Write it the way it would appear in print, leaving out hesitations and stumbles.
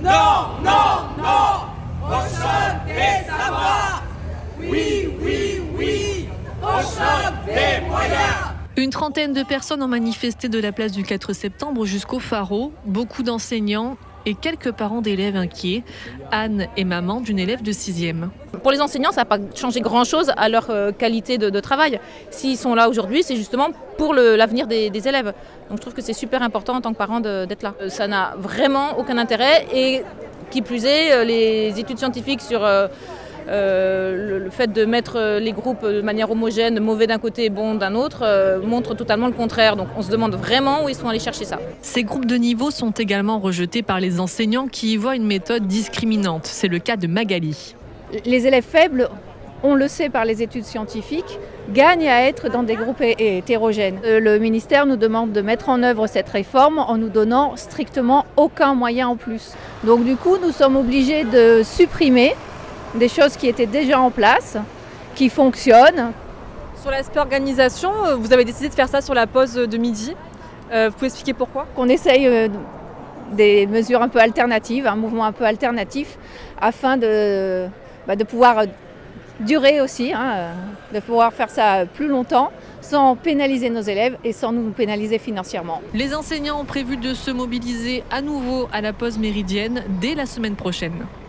Non, non, non, au choc des savoirs. Oui, oui, oui, au choc des moyens. Une trentaine de personnes ont manifesté de la place du 4 septembre jusqu'au Pharo, beaucoup d'enseignants et quelques parents d'élèves inquiets. Anne est maman d'une élève de 6e. Pour les enseignants, ça n'a pas changé grand-chose à leur qualité de travail. S'ils sont là aujourd'hui, c'est justement pour l'avenir des élèves. Donc je trouve que c'est super important en tant que parent d'être là. Ça n'a vraiment aucun intérêt et qui plus est, les études scientifiques sur le fait de mettre les groupes de manière homogène, mauvais d'un côté et bon d'un autre, montre totalement le contraire. Donc on se demande vraiment où ils sont allés chercher ça. Ces groupes de niveau sont également rejetés par les enseignants qui y voient une méthode discriminante. C'est le cas de Magali. Les élèves faibles, on le sait par les études scientifiques, gagnent à être dans des groupes hétérogènes. Le ministère nous demande de mettre en œuvre cette réforme en nous donnant strictement aucun moyen en plus. Donc du coup, nous sommes obligés de supprimer des choses qui étaient déjà en place, qui fonctionnent. Sur l'aspect organisation, vous avez décidé de faire ça sur la pause de midi. Vous pouvez expliquer pourquoi ? Qu'on essaye des mesures un peu alternatives, un mouvement un peu alternatif, afin de pouvoir durer aussi, de pouvoir faire ça plus longtemps, sans pénaliser nos élèves et sans nous pénaliser financièrement. Les enseignants ont prévu de se mobiliser à nouveau à la pause méridienne dès la semaine prochaine.